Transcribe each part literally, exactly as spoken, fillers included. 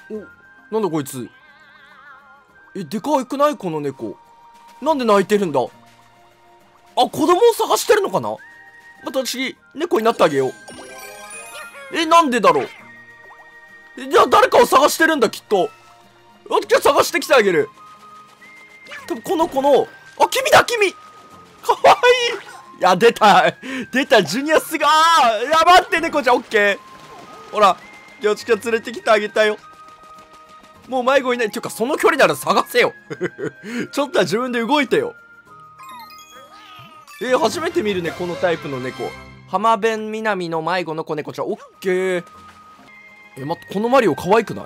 お、なんだこいつ。え、でかくないこの猫。なんで泣いてるんだ。あ、子供を探してるのかな。また私、猫になってあげよう。え、なんでだろう。え、じゃあ誰かを探してるんだ、きっと。私は探してきてあげる。多分この子の、あ、君だ、君かわいい。いや、出た。出た、ジュニアすがー。いや、待って、猫ちゃん、オッケー。ほら、よしきは連れてきてあげたよ。もう迷子いない。っていうか、その距離なら探せよ。ちょっとは自分で動いてよ。えー、初めて見るね、このタイプの猫。浜辺美波の迷子の子猫ちゃん、オッケー。え、待って、このマリオ可愛くない？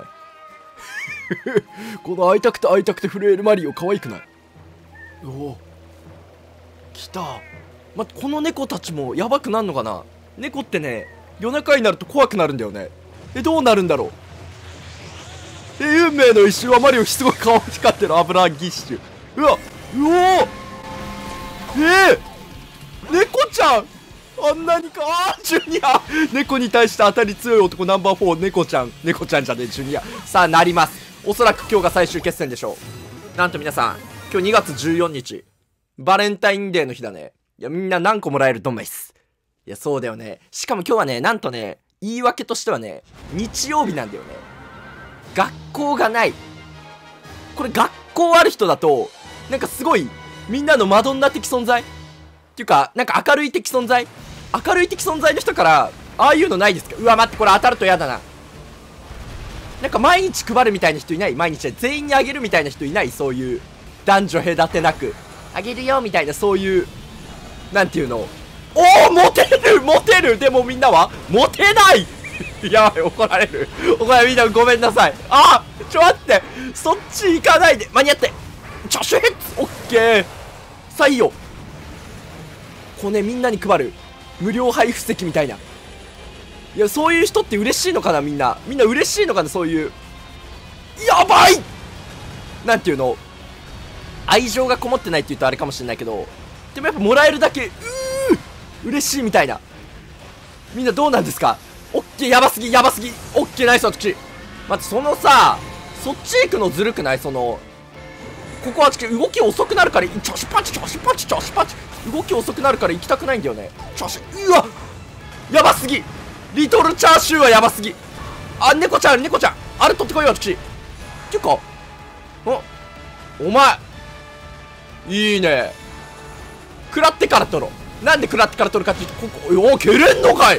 この会いたくて会いたくて震えるマリオ可愛くない？おお。来た。待って、この猫たちもやばくなんのかな？猫ってね、夜中になると怖くなるんだよね。え、どうなるんだろう。え、運命の一瞬はマリオすごい顔光ってる油ギッシュ。うわ、うおー、えー、猫ちゃんあんなにか、あー、ジュニア猫に対して当たり強い男ナンバーフォー、猫ちゃん。猫ちゃんじゃねえ、ジュニア。さあ、なります。おそらく今日が最終決戦でしょう。なんと皆さん、今日にがつじゅうよっか、バレンタインデーの日だね。いや、みんな何個もらえるドンマイス。いや、そうだよね。しかも今日はね、なんとね、言い訳としてはね、日曜日なんだよね。学校がない。これ学校ある人だと、なんかすごい、みんなのマドンナ的存在っていうか、なんか明るい的存在明るい的存在の人から、ああいうのないですか？うわ、待って、これ当たると嫌だな。なんか毎日配るみたいな人いない？毎日全員にあげるみたいな人いない？そういう、男女隔てなく。あげるよみたいな、そういう、なんていうの。おお、モテるモテる。でもみんなはモテない。やばい、怒られる。怒られる。みんなごめんなさい。あー、ちょ待って、そっち行かないで。間に合って。チャシュヘッツ。オッケー。さあいいよ。これね、みんなに配る無料配布席みたいな。いや、そういう人って嬉しいのかな。みんなみんな嬉しいのかな。そういう、やばい、なんていうの、愛情がこもってないって言うとあれかもしれないけど、でもやっぱもらえるだけうー嬉しいみたいな。みんなどうなんですか？オッケー、やばすぎやばすぎ。オッケー、ナイス。そっち待って、そのさ、そっち行くのずるくない？その、ここは動き遅くなるから、チョシパチチョシパチチョシパチ、動き遅くなるから行きたくないんだよね。チョシ、うわ、やばすぎ。リトルチャーシューはやばすぎ。あ、猫ちゃん猫ちゃん、あれ取ってこいよ。私っていうか、あ、お前いいね。食らってから取ろう。なんで食らってから取るかっていうと、ここ、お、蹴れんのかい。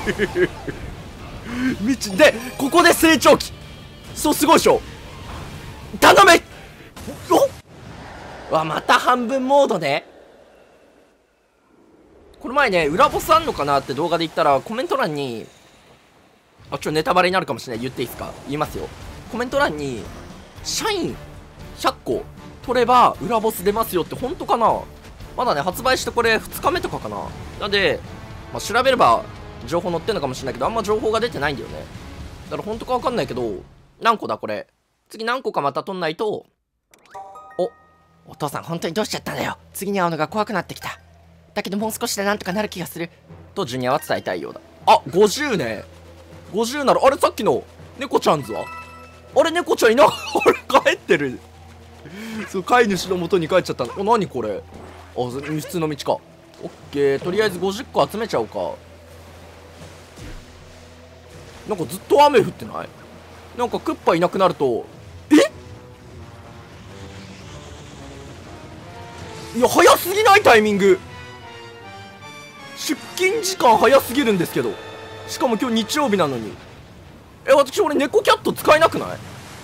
道で、ここで成長期。そう、すごいでしょ。頼め。お、わ、また半分モードね。この前ね、裏ボスあんのかなって動画で言ったら、コメント欄に、あ、ちょ、ネタバレになるかもしれない。言っていいですか？言いますよ。コメント欄に、社員ひゃっこ取れば裏ボス出ますよって、本当かな？まだね、発売してこれふつかめとかかな。なんで、まあ、調べれば情報載ってんのかもしれないけど、あんま情報が出てないんだよね。だから本当かわかんないけど、何個だこれ。次何個かまた取んないと。お、お父さん本当にどうしちゃったんだよ。次に会うのが怖くなってきた。だけどもう少しでなんとかなる気がする。とジュニアは伝えたいようだ。あ、ごじゅうね。ごじゅうなら、あれさっきの猫ちゃんズはあれ猫ちゃんいな、あれ帰ってる。そう、飼い主の元に帰っちゃったの。お、何これ。あ、普通の道か。オッケー、とりあえずごじゅっこ集めちゃおうか。なんかずっと雨降ってない？なんかクッパいなくなると、え？いや、早すぎない？タイミング。出勤時間早すぎるんですけど。しかも今日日曜日なのに。え、私俺猫キャット使えなくない？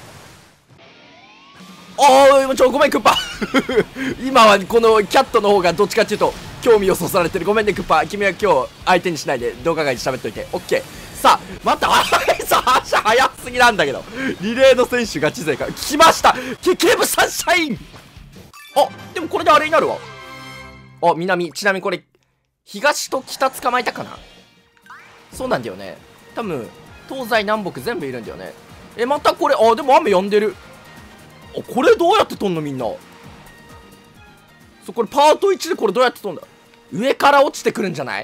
ああ、ちょ、ごめんクッパ。今はこのキャットの方がどっちかっていうと興味をそそられてる。ごめんねクッパ、君は今日相手にしないで動画外で喋っといて。オッケー。さあ、待った。さあ、足早すぎなんだけど。リレーの選手ガチ勢か。来ましたケケブサンシャイン。あ、でもこれであれになるわ。あ、南。ちなみにこれ、東と北捕まえたかな？そうなんだよね。多分、東西南北全部いるんだよね。え、またこれ、あ、でも雨止んでる。あ、これどうやって飛んのみんな。そう、これパートいちでこれどうやって飛んだ？上から落ちてくるんじゃない？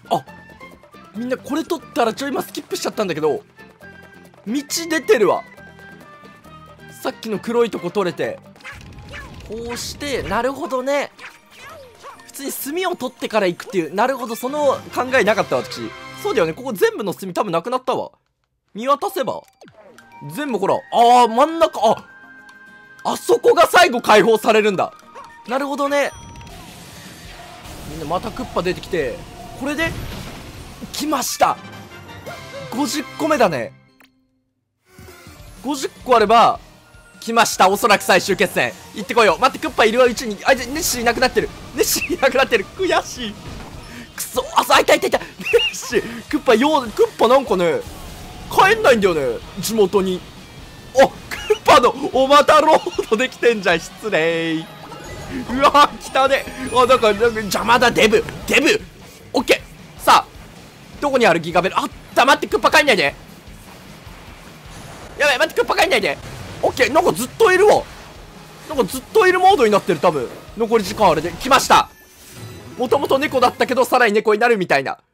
あ、みんなこれ取ったらちょい今スキップしちゃったんだけど、道出てるわ。さっきの黒いとこ取れて、こうして、なるほどね。普通に炭を取ってから行くっていう、なるほど、その考えなかった私。そうだよね、ここ全部の炭多分なくなったわ。見渡せば全部ほら、あー、真ん中、ああそこが最後解放されるんだ。なるほどね。みんなまたクッパ出てきて、これで来ました。ごじゅっこめだね。ごじゅっこあれば来ました。おそらく最終決戦行ってこいよ。待って、クッパいるうちに、あいつネッシーいなくなってる。ネッシーいなくなってる。悔しい。くそ、あ、そう、あ、いたいたいた。ネッシー、クッパよう、クッパなんかね帰んないんだよね、地元に。お、クッパのおまたロードできてんじゃん。失礼。うわー、来たね。あ、だからなんか邪魔だ。デブデブ。オッケー。さあどこにあるギガベル。あった。待って、クッパ帰んないで。やばい、待って、クッパ帰んないで。オッケー。なんかずっといるわ。なんかずっといるモードになってる。多分残り時間あれで来ました。もともと猫だったけどさらに猫になるみたいな。あ、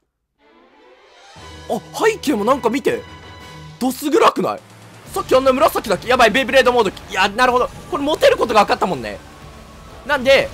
背景もなんか見て、どす暗くない？さっきあんな紫だっけ。やばい、ベイブレードモード。いや、なるほど、これモテることが分かったもんね。なんで、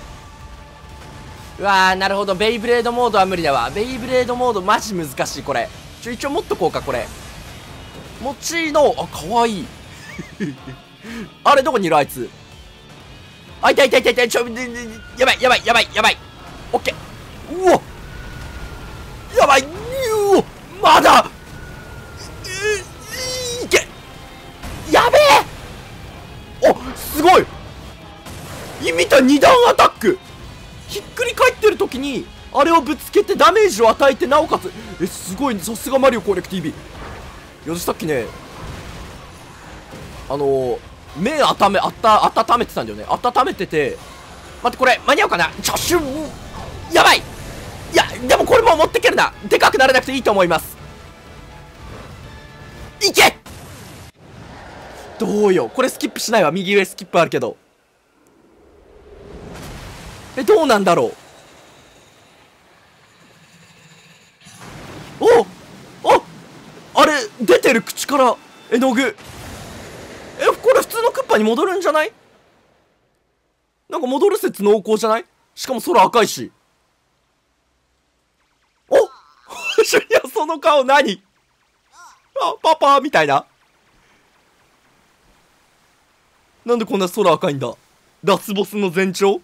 うわー、なるほど、ベイブレードモードは無理だわ。ベイブレードモードマジ難しい。これちょ、一応持っとこうか。これ持ちの、あ、かわいいあれどこにいるあいつ。あ、いたいたいたいた。ちょ、やばいやばいやばいやばい。オッケー。うわ、やばい。うお、まだいけ。やべえ。お、すごい。見た、二段アタック。ひっくり返ってる時にあれをぶつけてダメージを与えて、なおかつ、え、すごい。さすがマリオ攻略 ティーブイ。よし、さっきね、あのー、目あためあった温めてたんだよね。温めてて、待って、これ間に合うかな。ちょシュン、やばい。いや、でもこれも持ってけるな。でかくならなくていいと思います。いけ。どうよ、これスキップしないわ。右上スキップあるけど。え、どうなんだろう。おお、あれ出てる口から絵の具。え、これ普通のクッパに戻るんじゃない？なんか戻る説濃厚じゃない？しかも空赤いし。おいや、その顔何？あ、パパみたいな。なんでこんな空赤いんだ。ラスボスの前兆。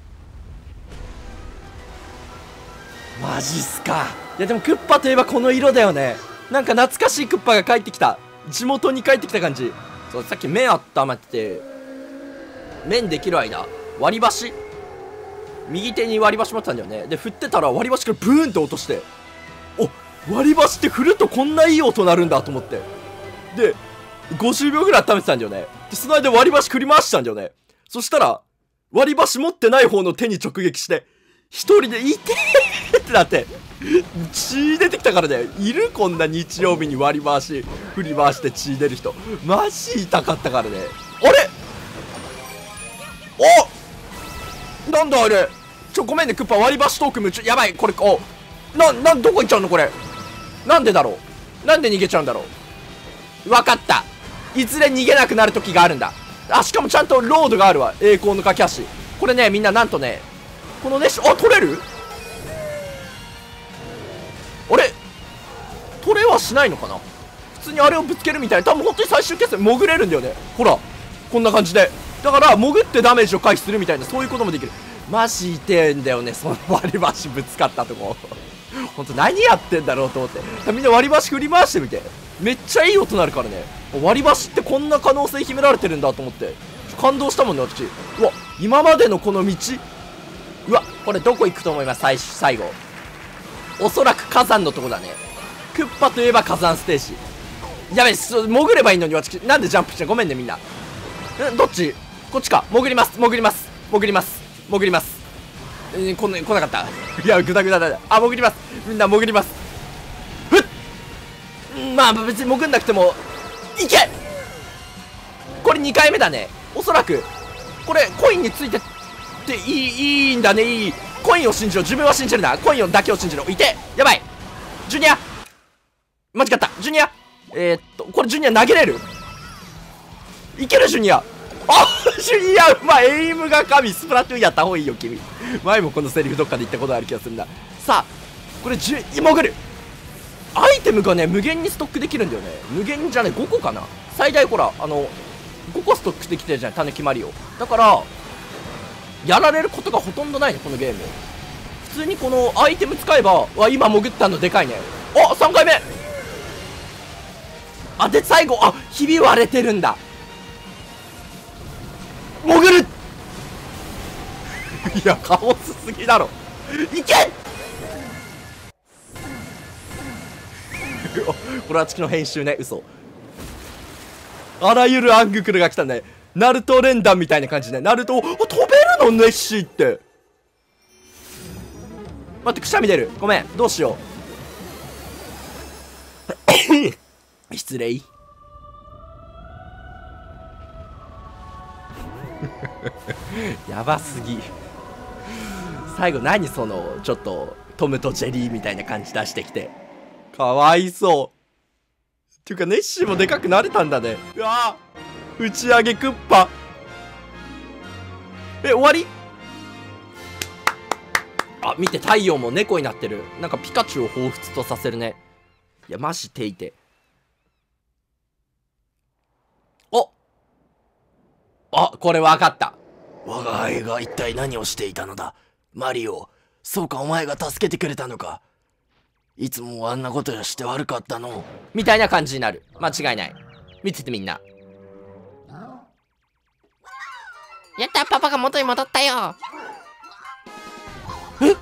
マジっすか。いやでもクッパといえばこの色だよね。なんか懐かしいクッパが帰ってきた。地元に帰ってきた感じ。そう、さっき麺温まってて、麺できる間割り箸、右手に割り箸持ってたんだよね。で振ってたら割り箸からブーンって落として、お、割り箸って振るとこんないい音鳴るんだと思って、でごじゅうびょうぐらい温めてたんだよね。でその間割り箸振り回したんだよね。そしたら割り箸持ってない方の手に直撃して、一人で「いてー!」ってなって血出てきたからね。いる？こんな日曜日に割り回し振り回して血出る人。マジ痛かったからね。あれ、お、なんだあれ。ちょ、ごめんねクッパ、割り箸トーク夢中。やばい、これ、お、な、な、どこ行っちゃうのこれ。なんでだろう。なんで逃げちゃうんだろう。わかった、いずれ逃げなくなる時があるんだ。あ、しかもちゃんとロードがあるわ。栄光の架け橋。これね、みんななんとね、このね、あ、取れる？あれ取れはしないのかな。普通にあれをぶつけるみたいな。多分本当に最終決戦潜れるんだよね。ほらこんな感じで。だから潜ってダメージを回避するみたいな、そういうこともできる。マジ痛えんだよね、その割り箸ぶつかったとこほんと何やってんだろうと思って。みんな割り箸振り回してみて、めっちゃいい音鳴るからね。割り箸ってこんな可能性秘められてるんだと思って感動したもんね私。うわ、今までのこの道、うわ、これどこ行くと思います？最最後おそらく火山のとこだね。クッパといえば火山ステージ。やべえ、潜ればいいのに私なんでジャンプして。ごめんねみんな。どっち？こっちか。潜ります潜ります潜ります潜ります。えー、こんな来なかった。いやグダグダだ。あ、潜ります。みんな潜ります。ふっ、まあ別に潜んなくてもいけ。これにかいめだねおそらく。これコインについてっていい、いいんだね。いいコインを信じろ。自分は信じるな。コインだけを信じろ。いて、やばい。ジュニア間違った。ジュニアえー、っとこれジュニア投げれる？いけるジュニア。あジュニアうまい。エイムが神。スプラトゥーンやった方がいいよ君。前もこのセリフどっかで言ったことある気がするんだ。さあこれジュ潜る。アイテムがね無限にストックできるんだよね。無限じゃねごこかな。最大ほらあのごこストックできてるじゃん、タヌキマリオ。だからやられることがほとんどないねこのゲーム。普通にこのアイテム使えば、わ今潜ったのでかいね。おさんかいめ。あで最後、あひび割れてるんだ。潜るいやカオスすぎだろ。いけこれは月の編集ね。嘘。あらゆるアングクルが来たね。ナルト連弾みたいな感じね。ナルト、飛べるのネッシーって。待って、くしゃみ出る。ごめん、どうしよう。失礼。やばすぎ。最後何そのちょっとトムとジェリーみたいな感じ出してきて。かわいそう。っていうかネッシーもでかくなれたんだね。うわ打ち上げクッパ。え終わり？あ見て、太陽も猫になってる。なんかピカチュウを彷彿とさせるね。いやマジていて。おあこれわかった。我が輩が一体何をしていたのだマリオ。そうかお前が助けてくれたのか。いつもあんなことをして悪かったのみたいな感じになる。間違いない。見ててみんな。やったパパが元に戻ったよ。え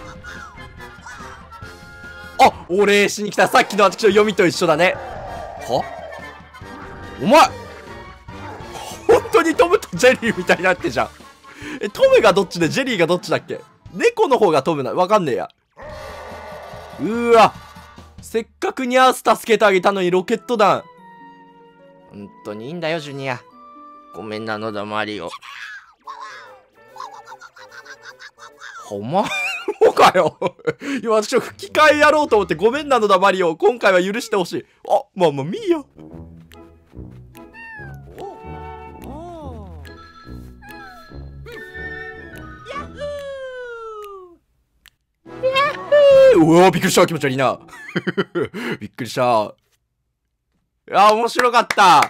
あお礼しに来た。さっきの私の読みと一緒だね。はお前本当にトムとジェリーみたいになってんじゃん。えトムがどっちでジェリーがどっちだっけ。猫の方がトムなわかんねえや。うーわせっかくニャース助けてあげたのにロケット弾。本当にいいんだよジュニア。ごめんなのだマリオ。ほんまもうかよ。いや私は吹き替えやろうと思ってごめんなのだマリオ。今回は許してほしい。あまあまあミーヤ。うわびっくりした。気持ち悪いな。びっくりした。あ面白かった。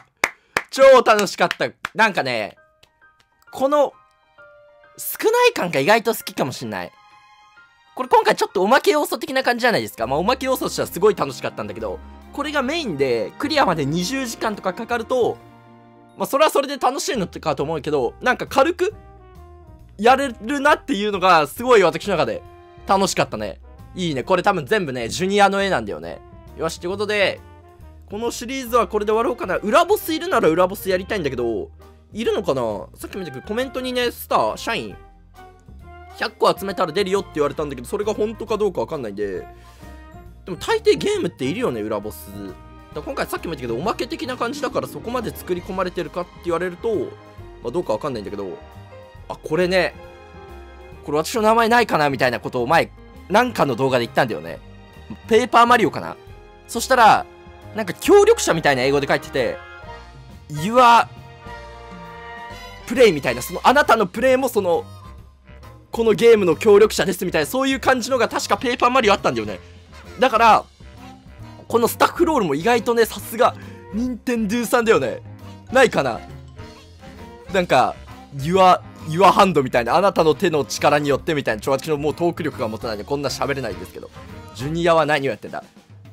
超楽しかった。なんかねこの少ない感が意外と好きかもしんない。これ今回ちょっとおまけ要素的な感じじゃないですか。まあおまけ要素としてはすごい楽しかったんだけど、これがメインでクリアまでにじゅうじかんとかかかると、まあそれはそれで楽しいのかと思うけど、なんか軽くやれるなっていうのがすごい私の中で楽しかったね。いいね。これ多分全部ねジュニアの絵なんだよね。よしってことでこのシリーズはこれで終わろうかな。裏ボスいるなら裏ボスやりたいんだけど、いるのかな。さっき見たけどコメントにねスター社員ひゃっこ集めたら出るよって言われたんだけど、それが本当かどうかわかんないんで。でも大抵ゲームっているよね裏ボス。だから今回さっきも言ったけどおまけ的な感じだからそこまで作り込まれてるかって言われると、まあ、どうかわかんないんだけど、あこれねこれ私の名前ないかなみたいなことを前なんかの動画で言ったんだよね。ペーパーマリオかな。そしたらなんか協力者みたいな英語で書いてて Your プレイみたいな、そのあなたのプレイもそのこのゲームの協力者ですみたいな、そういう感じのが確かペーパーマリオあったんだよね。だからこのスタッフロールも意外とねさすが任天堂さんだよね。ないかな。なんか Your Your hand みたいな、あなたの手の力によってみたいな。ちょ私のもうトーク力が持たないんでこんな喋れないんですけど、ジュニアは何をやってんだ。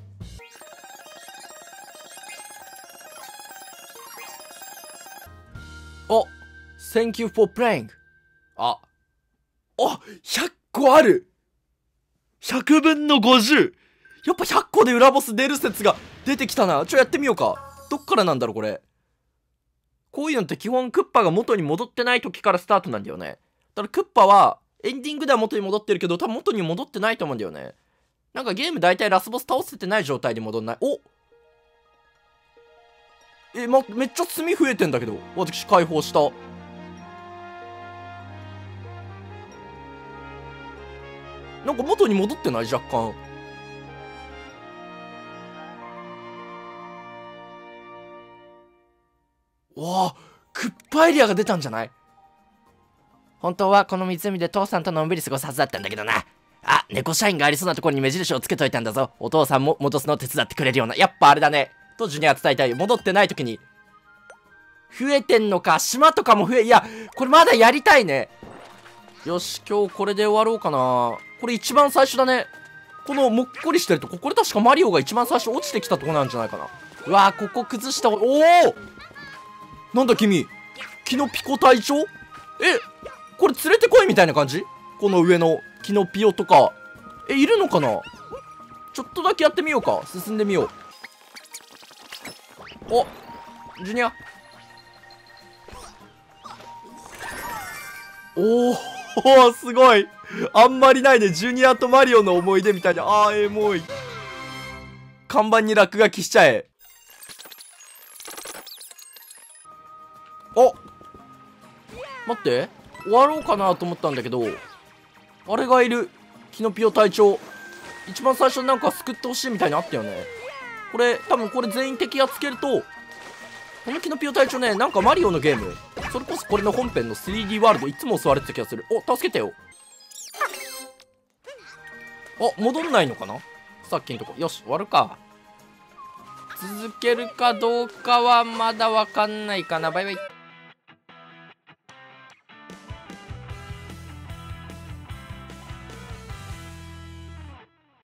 お Thank you for playing。 ああひゃっこある。ひゃくぶんのごじゅう。やっぱひゃっこで裏ボス出る説が出てきたな。ちょやってみようか。どっからなんだろうこれ。こういうのって基本クッパが元に戻ってない時からスタートなんだよね。だからクッパはエンディングでは元に戻ってるけど多分元に戻ってないと思うんだよね。なんかゲーム大体ラスボス倒せてない状態で戻んない。おえ、ま、めっちゃ炭増えてんだけど。私解放した。 なんか元に戻ってない？若干。わあ、クッパエリアが出たんじゃない？本当はこの湖で父さんとのんびり過ごすはずだったんだけどな。あ、猫社員がありそうなところに目印をつけといたんだぞ。お父さんも戻すのを手伝ってくれるような。やっぱあれだね。とジュニア伝えたい。戻ってない時に。増えてんのか。島とかも増え、いや、これまだやりたいね。よし、今日これで終わろうかな。これ一番最初だね。このもっこりしてるとこ、これ確かマリオが一番最初落ちてきたとこなんじゃないかな。うわー、ここ崩した。おお、なんだ君、キノピコ隊長？え、これ連れてこいみたいな感じ？この上のキノピオとか。え、いるのかな？ちょっとだけやってみようか。進んでみよう。お、ジュニア。おお、すごい。あんまりないね。ジュニアとマリオの思い出みたいな。あー、エモい。看板に落書きしちゃえ。あ、待って。終わろうかなと思ったんだけど、あれがいる。キノピオ隊長。一番最初になんか救ってほしいみたいにあったよね。これ、多分これ全員敵やっつけると、このキノピオ隊長ね、なんかマリオのゲーム、それこそこれの本編の スリーディー ワールドいつも襲われてた気がする。お、助けてよ。あ、戻んないのかな、さっきのとこ。よし、終わるか。続けるかどうかはまだわかんないかな。バイバイ。